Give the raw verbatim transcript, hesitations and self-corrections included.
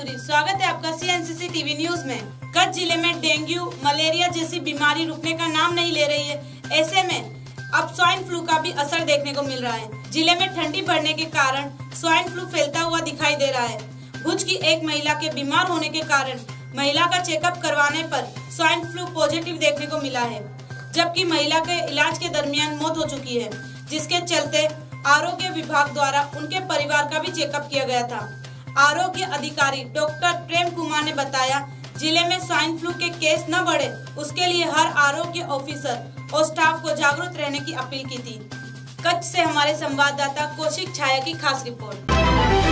माधुरी, स्वागत है आपका सीएनसीसी टीवी न्यूज में। कच्छ जिले में डेंगू मलेरिया जैसी बीमारी रुकने का नाम नहीं ले रही है। ऐसे में अब स्वाइन फ्लू का भी असर देखने को मिल रहा है। जिले में ठंडी बढ़ने के कारण स्वाइन फ्लू फैलता हुआ दिखाई दे रहा है। भुज की एक महिला के बीमार होने के कारण महिला का चेकअप करवाने पर स्वाइन फ्लू पॉजिटिव देखने को मिला है, जबकि महिला के इलाज के दरमियान मौत हो चुकी है, जिसके चलते आरोग्य विभाग द्वारा उनके परिवार का भी चेकअप किया गया था। आरोग्य अधिकारी डॉक्टर प्रेम कुमार ने बताया, जिले में स्वाइन फ्लू के केस न बढ़े उसके लिए हर आरोग्य ऑफिसर और स्टाफ को जागरूक रहने की अपील की थी। कच्छ से हमारे संवाददाता कौशिक छाया की खास रिपोर्ट।